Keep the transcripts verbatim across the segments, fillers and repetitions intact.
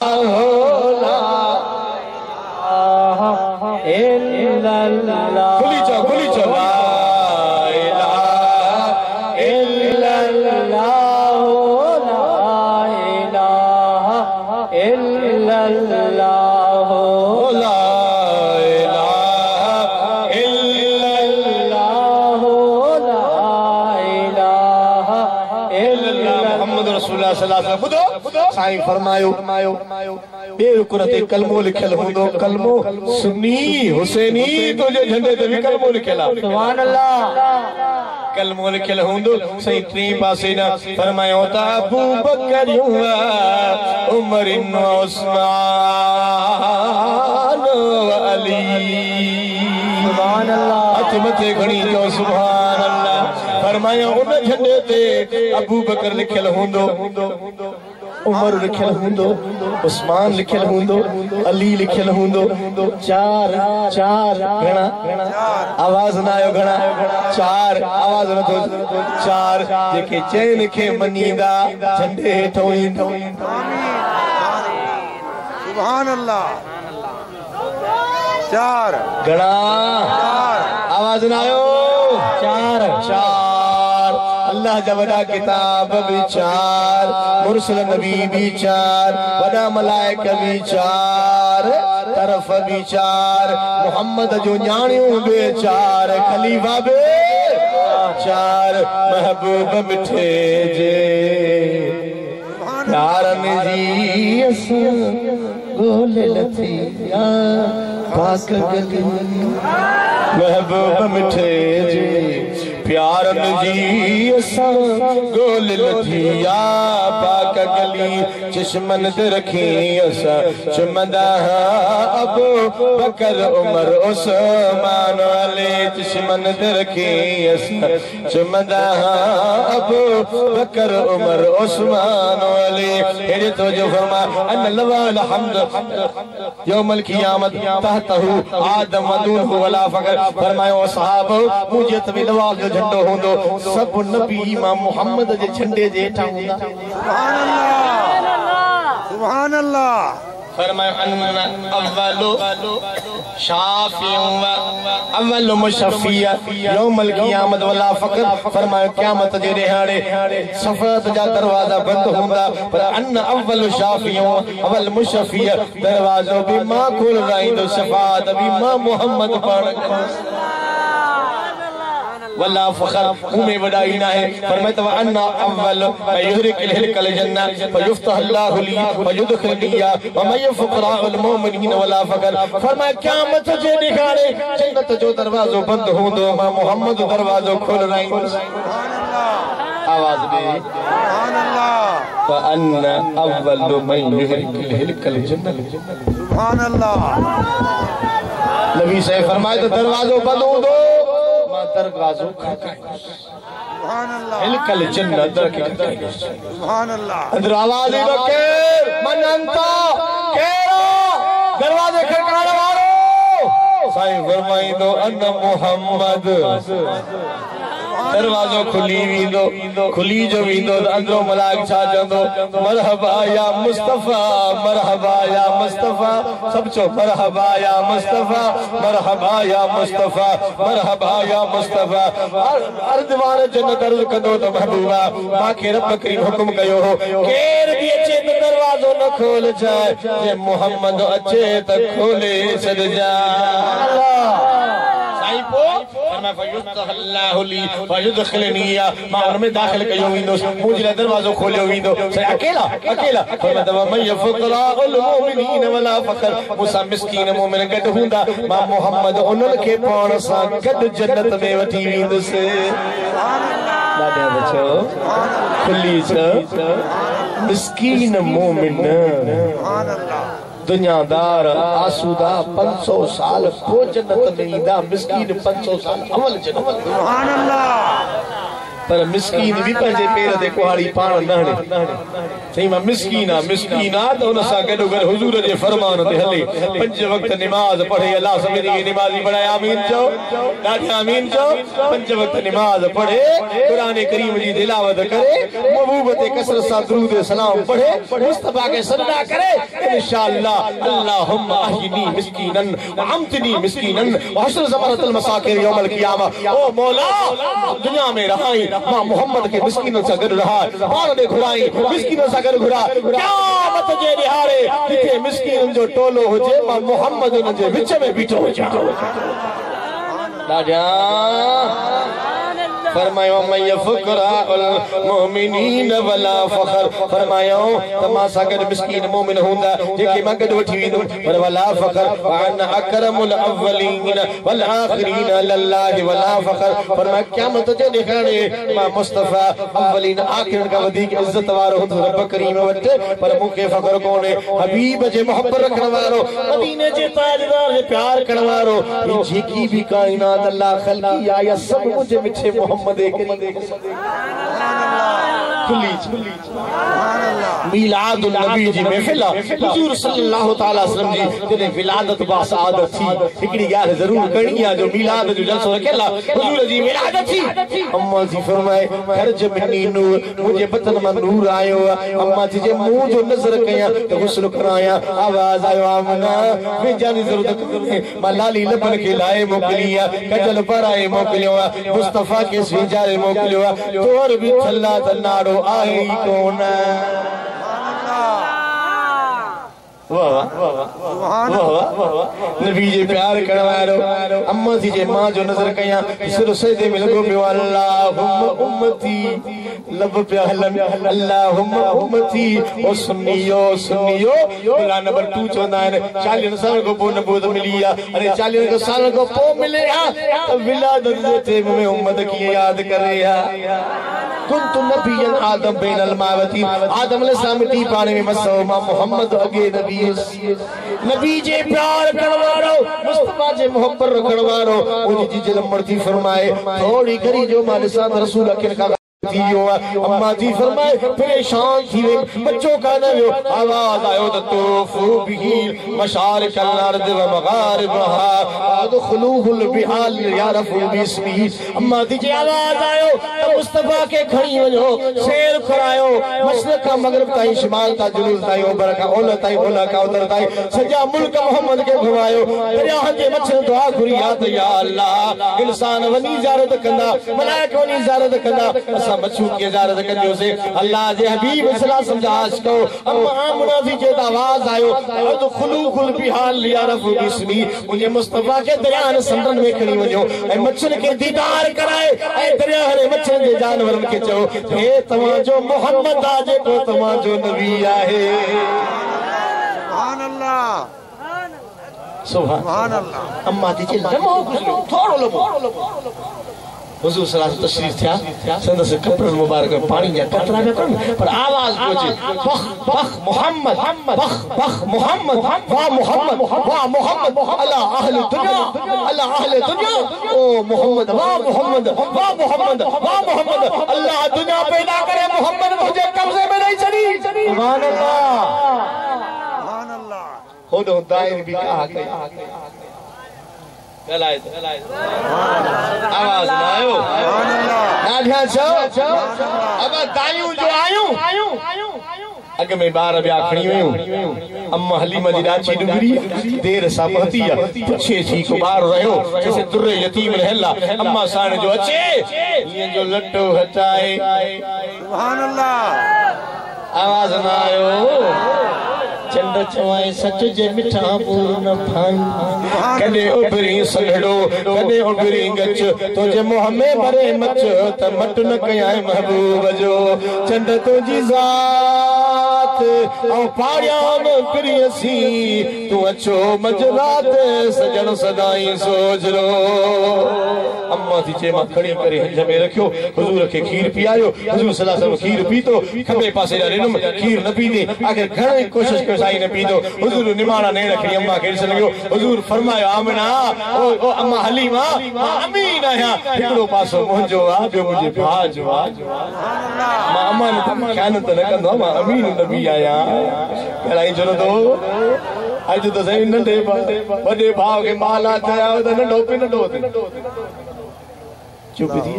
खुली चो खुली चो ला इलाहा इल्लल्लाह ला इलाहा इल्लल्लाह ला इलाहा इल्लल्लाह ला इलाहा इल्लल्लाह मुहम्मद रसूलुल्लाह सल्लल्लाहु अलैहि वसल्लम। बुधो साईं फरमायो बेरुकुरते कलमो लिखल हूंदो कलमो सुन्नी हुसैनी तुझे झंडे ते भी कलमो लिखल आहे सुभान अल्लाह कलमो लिखल हूंदो सही टी पासे ना फरमायो त अबू बकर उमर उस्मान अली सुभान अल्लाह हथ मथे घणी जो सुभान अल्लाह फरमायो उन झंडे ते अबू बकर लिखल हूंदो उमर लिखल हूंदो उस्मान लिखल हूंदो अली लिखल हूंदो चार चार घणा आवाज ना आयो घणा चार आवाज न तो चार जेके चैन खे मनींदा झंडे हेठो ईंदो सुभान अल्लाह चार घणा आवाज ना आयो चार चार अल्लाह जा वडा किताब भी चार मुरसल नबी भी चार वडा मलाइका भी चार तरफ भी चार मोहम्मद जो न्याणियों बे चार खलीफा बे चार महबूब मिठे जे प्यारन जी अस गोले लथी पाक गली महबूब मिठे जे प्यारन जी असां गोल लथिया पाक गली चश्मन ते रखी असां चुमंदा अबू बकर उमर उस्मान अली चश्मन ते रखी असां चुमंदा अबू बकर उमर उस्मान अली हेरे तो जो फरमा अन लवाल हम्द यौमल क़ियामत तहतहु आदम वदून वला फकर फरमायो सहाबो मुझे तवी लवाल जो झंडो होंदो सब नबी इमाम मोहम्मद जे झंडे जे हेठा होंदा सुभान अल्लाह सुभान अल्लाह फरमायो अन अव्वलु शाफिउ व अव्वलु मुशफ़िया यौमल क़ियामत वला फकर फरमायो क़यामत जे ॾिहाड़े सफ़ात जा दरवाजा बंद होंदा पर अन अव्वलु शाफिउ अव्वल मुशफ़िया दरवाजो भी मां खोलंदो शफ़ात भी मां मोहम्मद पाण वल्ला फखर उमे वडाई ना है फरमाया तो अन्ना अव्वल युहरिक हिलकल जन्नह फयुफ्तह अल्लाहु ली फयुदखिलिया व मय फुकरा अल मोमिनीन वला फकर फरमाया क़यामत जे दिखाड़े जन्नत जो दरवाजो बंद होंदो मां मोहम्मद दरवाजो खोल रही सुभान अल्लाह आवाज दे सुभान अल्लाह व अन्ना अव्वल मन युहरिक हिलकल जन्नह सुभान अल्लाह नबी से फरमाया तो दरवाजो बंद होंदो दरवाजो खटकायो सुभान अल्लाह हिलकल जन्नत दर के खटकायो सुभान अल्लाह अंदर आवाज ही बकेर मन अंता केरा दरवाजे खटकाने वालो साईं फरमाई दो अन मोहम्मद दरवाजो खुली वींदो खुली जो वींदो अंदरो मलाक छा चंदो मरहबा या मुस्तफा मरहबा या मुस्तफा सब चो मरहबा या मुस्तफा मरहबा या मुस्तफा मरहबा या मुस्तफा अर्दवान जन्नत अर्ज कंदो त महबूबा मांखे रब करीम हुकुम कयो हो केर भी अचे त दरवाजो न खोल जाए जे मोहम्मद अचे त खोले छॾ जा अल्लाह साईं पो फरमाया फयुफ्तह अल्लाहु ली फयुदखिलनी मां उन में दाखिल कयो वेंदो मुंहिंजे लाइ दरवाजो खोलियो वेंदो अकेला अकेला फरमाया त मय फुकरा अल मोमिनीन वला फखर मूंसां मिस्कीन मोमिन गॾु हूंदा मां मोहम्मद उन्हनि खे पाण सां गॾु जन्नत में वठी वेंदुसि ॾाढा बचो खुली छो मिस्कीन मोमिन सुभान अल्लाह दुनियादार आसूदा पाँच सौ साल को जन्नत में ईंदा मिस्कीन पाँच सौ साल अवल जन्नत सुभान अल्लाह पर मिस्कीन भी पंहिंजे पेर ते कुहाड़ी पाण न हणे चई मां मिस्कीन आ मिस्कीन आ त हुन सां गॾो गॾु हुजूर जे फरमान ते हले पंज वक्त निमाज़ पढ़े अल्लाह सभिनी खे निमाज़ी बणाए आमीन चओ ॾाढी आमीन चओ पंज वक्त निमाज़ पढ़े क़ुरान करीम जी तिलावत करे महबूब ते कसरत सां दुरूद सलाम पढ़े मुस्तफा के सजदा करे इंशाअल्लाह अल्लाहुम्मा अहयिनी मिस्कीनन व अमतनी मिस्कीनन व हश्र ज़मरतल मसाकिर यौमल क़ियामा ओ मौला दुनिया में रहाई मां मोहम्मद के मिस्कीनन सां गॾु रहा पाण ॾे घुराई मिस्कीनन सां गॾु घुरा क़यामत जे ॾिहाड़े जिथे मिस्कीनन जो टोलो हुजे मां मोहम्मद उन जे विच में बीठो हुजां ॾाढा फरमायो मय फुकराउल मोमिनीन वला फखर फरमायो तमा सां गॾु मिस्कीन मोमिन हूंदा जेके मां गॾु वठी वेंदुमि पर वला फखर वान अकरमुल अव्वलीन वल आखिरीन लल्लाह वला फखर फरमाया क़यामत जे ॾिहाड़े मां मुस्तफा अव्वलीन आखिरीन खां वधीक इज्जत वारो हूंदो रब करीम वटि पर मूंखे फखर कोन्हे हबीब जे मोहब्बत रखण वारो मदीने जे ताजदार जे प्यार करण वारो जेकी भी कायनात अल्लाह खल्की आया सब मुझे मिठे मोहम्मद मीलादुल नबी जी महफिल हुजूर सल्लल्लाहु तआला वसल्लम जी जॾहिं विलादत बा सआदत थी हिकड़ी ॻाल्हि ज़रूर करणी आहे जो मीलाद जो जलसो रखियल आहे हुजूर जी मिलाद थी अम्मा जी फरमाए खर्ज मिनी नूर मुंहिंजे बतन मां नूर आयो अम्मा जी जे मुंह जो नज़र कयां त गुस्ल करायां आवाज़ आयो आमना बेजानी ज़रूरत कोन्हे मां लाली लबन खे लाए मोकिली आहे कजल पराए मोकिलियो आहे मुस्तफा के स्वीजारे मोकिलियो आहे तोर बि थल्ला त नारो आहे ई कोन वाह वाह वाह वाह नबी जे प्यार करण वारो अम्मा जी जे मां जो नज़र कयां सिर सजदे में लॻो पियो अल्लाहुम्मा उम्मती लब पिया हलन अल्लाहुम्मा उम्मती ओ सुन्नियो सुन्नियो बिला नंबर टू चवंदा आहिनि चालीह साल खां पोइ नबूवत मिली आहे अरे चालीह साल खां पोइ मिले हा विलादत जे टाइम में उम्मत कीअं यादि करे हा कुंतु नबियन आदम बैनल मावती आदम अलैहिस्सलाम मिट्टी पानी में मसो मां मोहम्मद अगे नबी नबी जे प्यार करण वारो मुस्तफा जे मोहब्बत रखण वारो उन जी जलमर थी फरमाए थोड़ी घड़ी जो मां ॾिसां त रसूल अखियुनि खां अम्मा जी फरमाए परेशान थी वे बच्चों का न वियो आवाज आयो त तोफू बिही मशारिकल अर्द व मगारिबहा अदखुलूहुल बिहाल यारफू बिस्मी अम्मा जी जे आवाज आयो त मुस्तफा के खणी वञो शेर करायो मशरिक का मगरिब ताईं शिमाल ता जुनूब ताईं ओभर का ओलह ताईं ओलह का उतर ताईं सॼा मुल्क मोहम्मद के घुमायो दरियाहनि जे मछर दुआ घुरी या त या अल्लाह इंसान वनी ज़ियारत कंदा मलाइक वनी ज़ियारत कंदा मछू की इजाजत करियो से अल्लाह जे हबीब सल्लल्लाहु अलैहि वसल्लम को अम्मा आमना जी जे आवाज आयो तो खुलूखुल बिहाल लिया रफू बिस्मी मुझे मुस्तफा के दरियान समुंड में खड़ी वजो ए मच्छर के दीदार कराए ए दरिया ने मच्छर के जानवरन के चो हे तमा जो मोहम्मद आजे को तमा जो नबी आहे सुभान अल्लाह सुभान अल्लाह अम्मा जी लमो थोड़ो लमो हुजूर सल्लल्लाहु अलैहि वसल्लम तशरीफ थिया संदस कपड़न मुबारक में पानी जा कतरा में कन पर आवाज पहुंचे बख बख मोहम्मद बख बख मोहम्मद वाह मोहम्मद वाह मोहम्मद अल्लाह अहले दुनिया अल्लाह अहले दुनिया ओ मोहम्मद वाह मोहम्मद वाह मोहम्मद वाह मोहम्मद अल्लाह दुनिया पैदा करे मोहम्मद मुझे कब्जे में नहीं चली सुभान अल्लाह सुभान अल्लाह हो दो दायर भी कहा गया गलाए गलाए आवाज ना आयो नाढिया छो अब दायूं जो आयूं अग में बार बिया खणी वयूं अम्मा हलीमा जी डाची डुगरी देर सा पहती पुछे थी को बार रहो जैसे दुर्रे यतीम रहला अम्मा साण जो अचे ये जो लट्टो हटाए सुभान अल्लाह आवाज ना आयो चंड चवाए सच जे मिठा पूर्ण भाई कने उबरी सघड़ो कने उबरी गच तो जे मुंह में भरे मच त मट न कयाए महबूब जो चंड तुझी ज़ात औ पाड़ियान करियसी तू अचो मजरात सजन सदाई सोच रो अम्मा थी चे मां खड़ी करे हंज में रखियो हुजूर के खीर पियायो हुजूर सल्लल्लाहु अलैहि वसल्लम खीर पीतो खबे पासे जा रिनम खीर न पीदे आखिर घणी कोशिश कर साईं न पीदो हुजूर निमाना ने रखी अम्मा के लॻयो हुजूर फरमायो आमना ओ ओ अम्मा हलीमा मां अमीन आया हिकड़ो पासो मुंहिंजो आ ॿियो मुंहिंजे भाउ जो आ मां अम्मा ने तम ख़यानत न कंदो मां अमीन नबी आया कहिड़ा जो तो अज तो सही नंढे वॾे भाउ खे माला थिया त नंढो पे नंढो चुप थी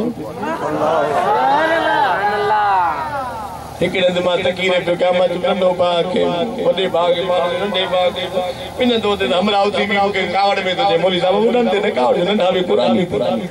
हिकड़े हंधि मां तकीरे पियो कयां मां चुप नंढो भाउ खे वॾे भाउ खे मां नंढे भाउ खे इन दो ते अमरावती में मूंखे कावड़ में थो चए मौली साहब उन्हनि ते न कावड़ नंढा बि पुरानी पुरानी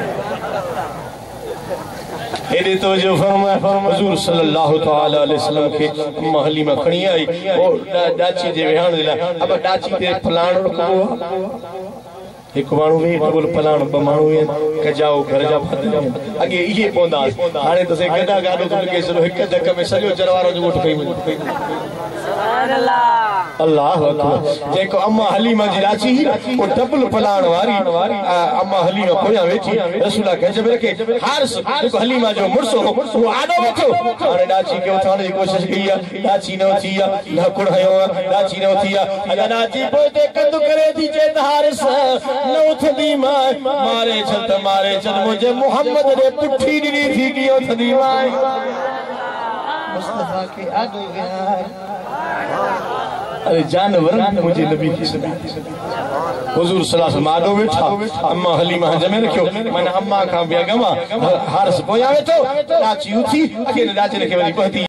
हेॾे तो जो फरमाया हुजूर सल्लल्लाहु तआला अलैहि वसल्लम के अम्मा हलीमा खणी आई और डाची जे विहाण जे लाइ अब डाची ते फलाण रखबो एक माण्हू वे बोल फलाण ब माण्हू वे कजाओ घर जा फादर अगे इहे पौंदा हाणे त से गदा गाडो तो के सरो हिक धक में सॼो चरवारो जो उठ पई सुभान अल्लाह अल्लाह अकबर जेको अम्मा हलीमा जी राची ओ डबल फलाण वारी अम्मा हलीमा खोया वेठी रसूला के जब रखे हारिस जेको हलीमा जो मुर्सो वो आडो वेठो हाणे डाची के उठाने की कोशिश कई है डाची न थी है लकुड़ हयो डाची न थी है अदा डाची पोते कंदु करे थी जे हारिस न उठदी मां मारे छत मारे छत मुझे मोहम्मद रे पुठी दी थी की उठदी मां मुस्तफा के आगे गया अरे जानवर मुझे नबी की सुनी हुजूर सल्लल्लाहु अलैहि वसल्लम आडो वेठा अम्मा हलीमा जमे रखियो माने अम्मा का बेगमा हारिस पोया वेठो डाची उठी अके डाची रखे वरी पहती